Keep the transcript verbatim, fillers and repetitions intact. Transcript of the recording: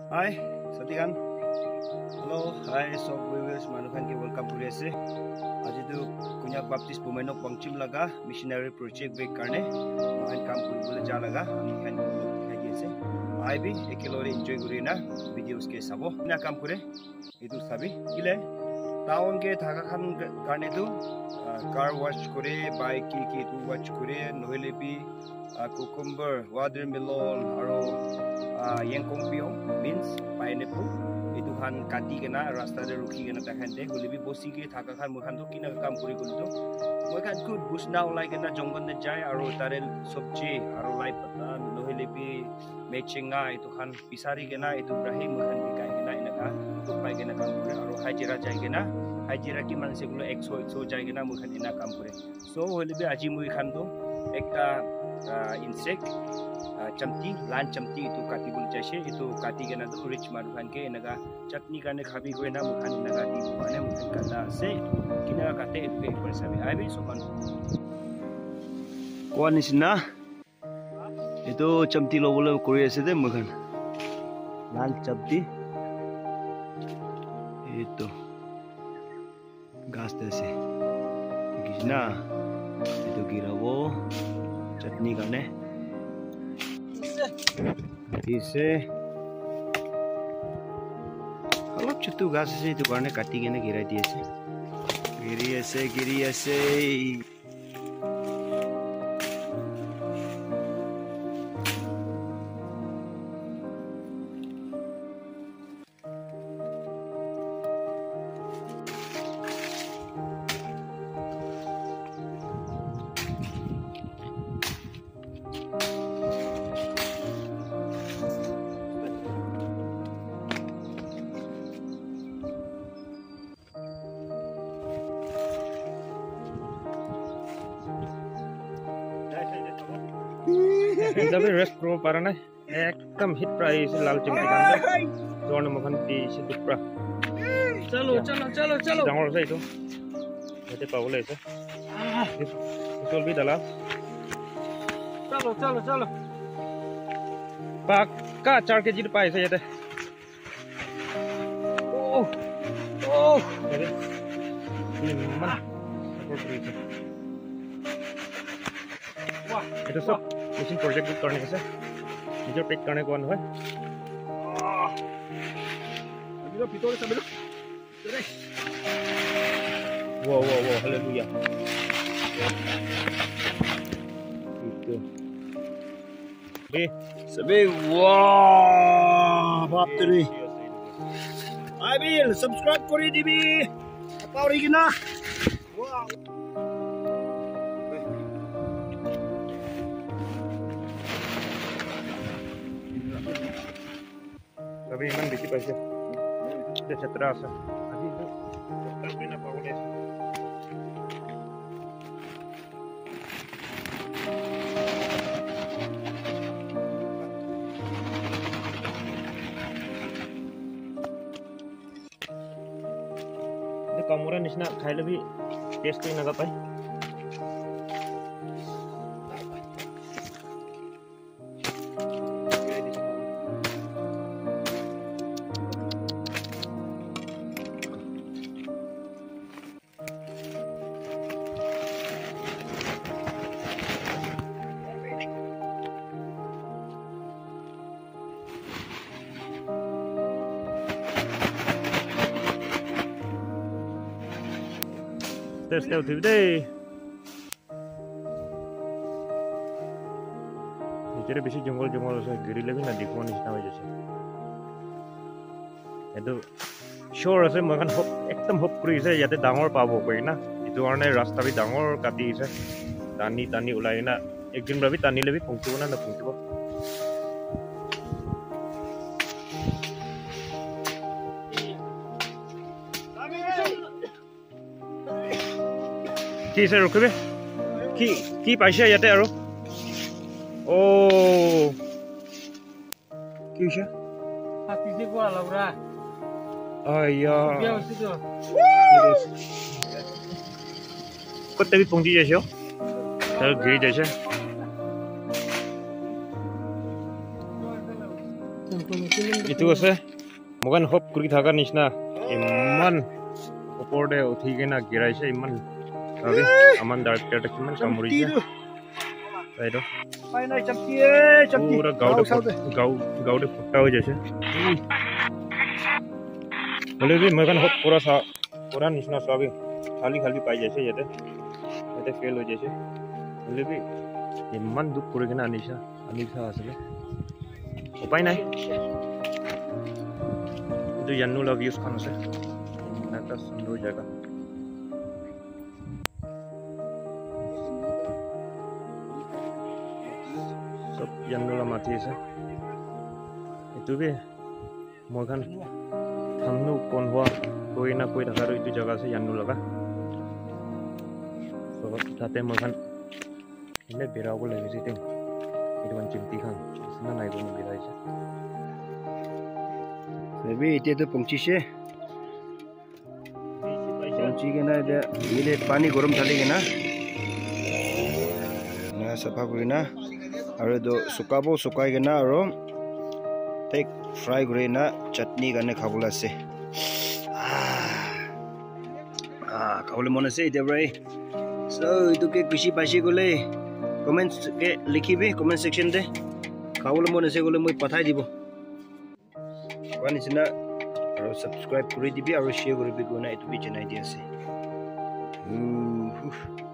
Hi, Satikan. Hello, hi, so viewers, manukan ke welcome kuri ase. Aji tu Kunyak Baptist Bumenok Bangchim laga missionary project bek karne mahan kam kuri bole ja laga ami kan dikhai di ase. Ai bi ekelore enjoy kuri na videos ke sabo na kam kure itu sabi ile town ke thaka khan karne tu car wash kore bike ki ki tu wash kore nohile bi cucumber watermelon aro yengkong pio beans pineapple itu kan kati kena rasta de ruki kena takhante holebi bosi ke thaka khan mukhan to kina kam kuri gulto moi khan good bush now like na jongon ne jai aro tare sabji aro lai pata nohelebi mechinga itu kan pisari kena itu brahi mukhan bi kai kena inaka to pai kena kam kure aro hajira jai kena hajira ki manse gulo one hundred one hundred jai kena mukhan ina kam kure so holebi aji moi khan to ekta insect chamti lan chamti itu kati bul chase itu kati kena tu rich manukan ke naga chutney karne khabi ko na mukhan naga di bane mukhan kala se kina kate itu ke par sabi ai bi sokan kon isna itu chamti lo bole kori ase de mukhan lan chamti itu gas de se kisna itu girabo chutney karne इसे अलग छुट्टू घास से तो करने काटी के ना गिरा दिए से गिरी ऐसे गिरी ऐसे जब रेस्ट करो पारा ना एकदम हिट प्राइस लाल चिमटी कांदे जोन मखन ती से दुपरा चलो चलो चलो चलो डांगर से इतो येते पावले से इतोल भी डाला चलो चलो चलो पक्का चार केजी पाए से येते ओ ओ अरे ये मन वाह ये सब machine project book करने से निजर पेक करने को है अभी तो भीतर सब लोग चले वाह वाह वाह hallelujah itu be sebe wah बाप रे आई विल सब्सक्राइब करी दिबी पावरी किना वाह अभी मन बेची पैसे ते छत्रा से अभी तो टोटल बिना पावले ते कमरा निशना खाइले भी टेस्ट नहीं लगा पाए Terus tahu tu deh. Jadi besi jongol-jongol saya giri lebih nanti kau ni tahu je sih. Itu sure saya makan hop, ekdom hop kuri saya jadi dangor pabo kau na. Itu orangnya rasta भी dangor kati saya. Tani tani ulai na. एक दिन berarti tani lebih pungtu na na pungtu. কি সে রুকবে কি কি পাইছে ইয়াতে আৰু ও কি হৈছে হাতি যে কোৱা লবৰা আয়া বিয়া হৈছে তো কত भी পৌঁছি যাইছো তার গিরি যাইছে itu আছে মগন হপ কৰি থাকা নিচিনা ইমান ওপৰতে উঠি কিনা গিৰাইছে ইমান ভাবি আমান ডাইৰেক্টৰ কিমান কামুৰিছে এইটো ফাইনাল চপটিয়ে চপটি পুৰা গাউতে গাউ গাউতে ফুটা হৈ যাইছে বলে বি মগন হপ পুৰা সা পুৰা নিচিনা সবই খালি খালি পাই যাইছে ইয়াতে ইয়াতে ফেল হৈ যাইছে বলে বি ইমান দুখ কৰি কিনা আনিছা আনিছা আসলে উপায় নাই itu Yanula views kan আছে একটা সুন্দর জায়গা সব Yanula মাটি আছে এটু বে মইখান থামনো কোন হওয়া কই না কই থাকার এইটো জায়গা আছে Yanula কা সব তাতে মইখান এনে বেরাবো লাগিছে তে এইটো মান চিমটি খান না নাই কোনো বেরাইছে Maybe itu tu pungcisnya. Pungci kena dia ini pani gorom thali kena. Nah, safa kena. Aru do sukabo sukai kena aru take fry kena chutney kena khabula se. Ah, khabule mona se itu bray. So itu ke kusi pasi gule comment ke likhi be comment section de. Khabule mona se gule moi pathai dibo. Nichina aro subscribe kuri dibi aro share kuri bi gona itu bi janai di ase.